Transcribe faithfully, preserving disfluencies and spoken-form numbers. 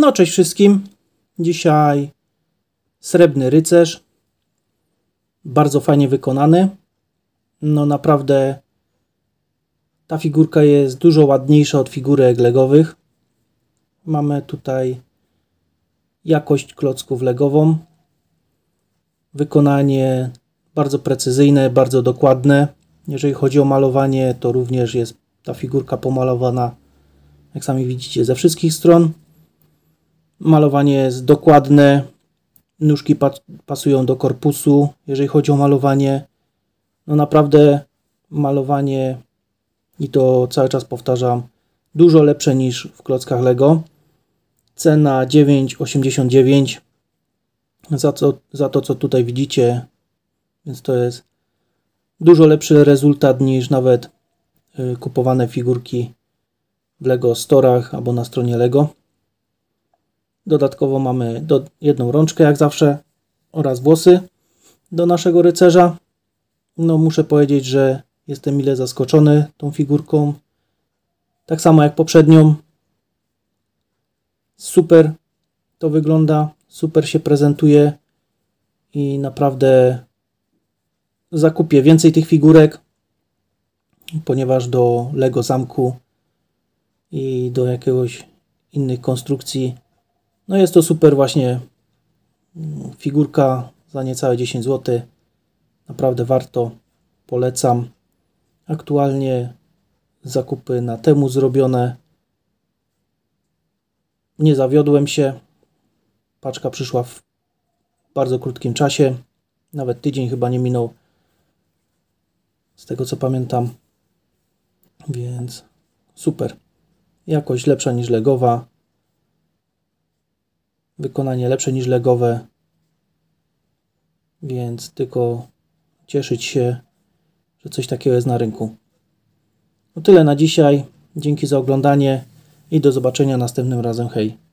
No, cześć wszystkim. Dzisiaj Srebrny Rycerz. Bardzo fajnie wykonany. No naprawdę ta figurka jest dużo ładniejsza od figurek legowych. Mamy tutaj jakość klocków legową. Wykonanie bardzo precyzyjne, bardzo dokładne. Jeżeli chodzi o malowanie, to również jest ta figurka pomalowana, jak sami widzicie, ze wszystkich stron. Malowanie jest dokładne, nóżki pasują do korpusu. Jeżeli chodzi o malowanie, no naprawdę malowanie, i to cały czas powtarzam, dużo lepsze niż w klockach Lego. Cena dziewięć osiemdziesiąt dziewięć za, co, za to, co tutaj widzicie, więc to jest dużo lepszy rezultat niż nawet y, kupowane figurki w Lego Storach albo na stronie Lego. Dodatkowo mamy do, jedną rączkę jak zawsze oraz włosy do naszego rycerza. No muszę powiedzieć, że jestem mile zaskoczony tą figurką. Tak samo jak poprzednią. Super to wygląda, super się prezentuje i naprawdę zakupię więcej tych figurek, ponieważ do Lego Zamku i do jakiegoś innych konstrukcji, no jest to super właśnie figurka za niecałe dziesięć złotych. Naprawdę warto, polecam. Aktualnie zakupy na Temu zrobione. Nie zawiodłem się. Paczka przyszła w bardzo krótkim czasie. Nawet tydzień chyba nie minął, z tego co pamiętam. Więc super. Jakość lepsza niż legowa. Wykonanie lepsze niż legowe. Więc tylko cieszyć się, że coś takiego jest na rynku. No tyle na dzisiaj. Dzięki za oglądanie i do zobaczenia następnym razem. Hej!